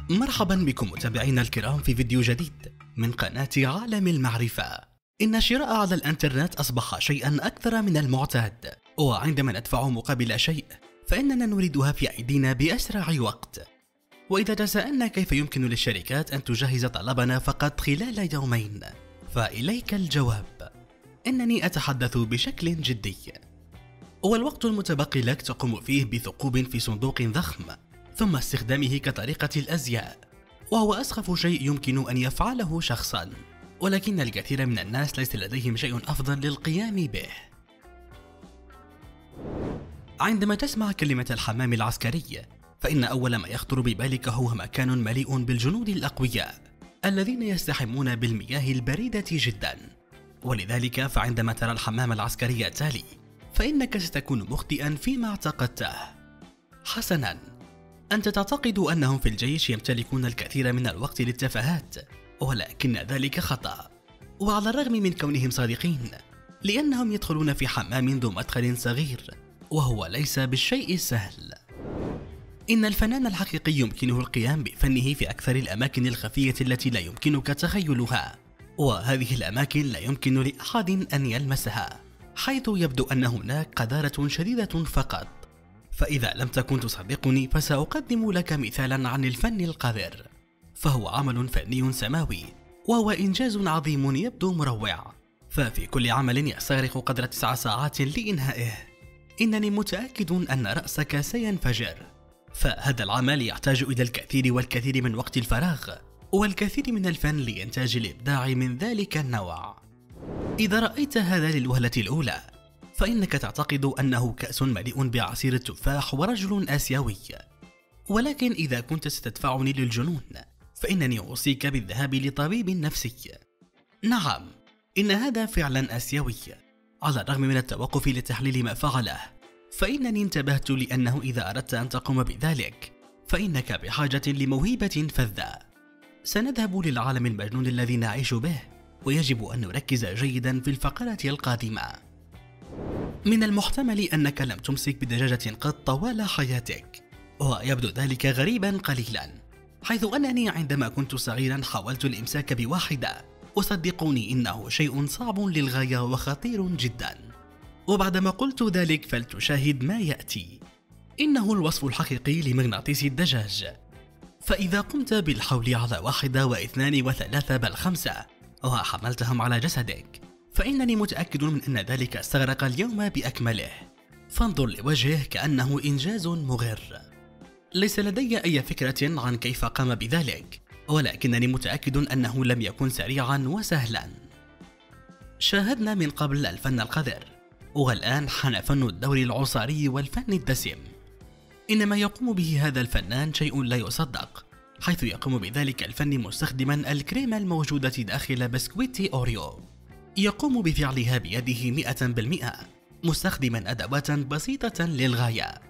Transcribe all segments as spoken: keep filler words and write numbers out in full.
مرحبا بكم متابعينا الكرام في فيديو جديد من قناة عالم المعرفة. إن الشراء على الإنترنت أصبح شيئا أكثر من المعتاد، وعندما ندفع مقابل شيء فإننا نريدها في أيدينا بأسرع وقت. وإذا تساءلنا كيف يمكن للشركات أن تجهز طلبنا فقط خلال يومين، فإليك الجواب، إنني أتحدث بشكل جدي. والوقت المتبقي لك تقوم فيه بثقوب في صندوق ضخم ثم استخدامه كطريقة الأزياء، وهو أسخف شيء يمكن أن يفعله شخصا، ولكن الكثير من الناس ليس لديهم شيء أفضل للقيام به. عندما تسمع كلمة الحمام العسكري فإن أول ما يخطر ببالك هو مكان مليء بالجنود الأقوياء الذين يستحمون بالمياه الباردة جدا. ولذلك فعندما ترى الحمام العسكري التالي فإنك ستكون مخطئا فيما اعتقدته. حسنا، أنت تعتقد أنهم في الجيش يمتلكون الكثير من الوقت للتفاهات، ولكن ذلك خطأ، وعلى الرغم من كونهم صادقين، لأنهم يدخلون في حمام ذو مدخل صغير، وهو ليس بالشيء السهل. إن الفنان الحقيقي يمكنه القيام بفنه في أكثر الأماكن الخفية التي لا يمكنك تخيلها، وهذه الأماكن لا يمكن لأحد أن يلمسها، حيث يبدو أن هناك قذارة شديدة فقط. فإذا لم تكن تصدقني فسأقدم لك مثالا عن الفن القذر، فهو عمل فني سماوي، وهو إنجاز عظيم يبدو مروع، ففي كل عمل يستغرق قدر تسع ساعات لإنهائه إنني متأكد أن رأسك سينفجر. فهذا العمل يحتاج إلى الكثير والكثير من وقت الفراغ والكثير من الفن لإنتاج الإبداع من ذلك النوع. إذا رأيت هذا للوهلة الأولى فإنك تعتقد أنه كأس مليء بعصير التفاح ورجل آسيوي، ولكن إذا كنت ستدفعني للجنون فإنني أوصيك بالذهاب لطبيب نفسي. نعم، إن هذا فعلا آسيوي، على الرغم من التوقف لتحليل ما فعله، فإنني انتبهت لأنه إذا أردت أن تقوم بذلك فإنك بحاجة لموهبة فذة. سنذهب للعالم المجنون الذي نعيش به، ويجب أن نركز جيدا في الفقرة القادمة. من المحتمل أنك لم تمسك بدجاجة قط طوال حياتك، ويبدو ذلك غريبا قليلا، حيث أنني عندما كنت صغيرا حاولت الإمساك بواحدة، وصدقوني إنه شيء صعب للغاية وخطير جدا. وبعدما قلت ذلك فلتشاهد ما يأتي. إنه الوصف الحقيقي لمغناطيس الدجاج. فإذا قمت بالحول على واحدة واثنان وثلاثة بل خمسة وحملتهم على جسدك، فإنني متأكد من أن ذلك استغرق اليوم بأكمله. فانظر لوجهه كأنه إنجاز مغر. ليس لدي أي فكرة عن كيف قام بذلك، ولكنني متأكد أنه لم يكن سريعا وسهلا. شاهدنا من قبل الفن القذر، والآن حان فن الدور العصاري والفن الدسم. إنما يقوم به هذا الفنان شيء لا يصدق، حيث يقوم بذلك الفن مستخدما الكريمة الموجودة داخل بسكويت أوريو. يقوم بفعلها بيده مئة بالمئة، مستخدما أدوات بسيطة للغاية.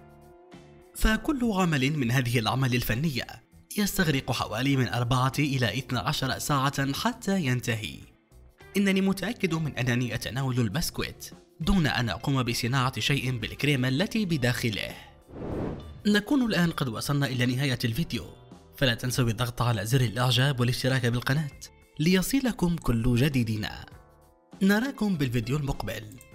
فكل عمل من هذه الأعمال الفنية يستغرق حوالي من أربعة إلى اثنتي عشرة ساعة حتى ينتهي. إنني متأكد من أنني أتناول البسكويت دون أن أقوم بصناعة شيء بالكريمة التي بداخله. نكون الآن قد وصلنا إلى نهاية الفيديو، فلا تنسوا الضغط على زر الإعجاب والاشتراك بالقناة ليصلكم كل جديدنا. نراكم بالفيديو المقبل.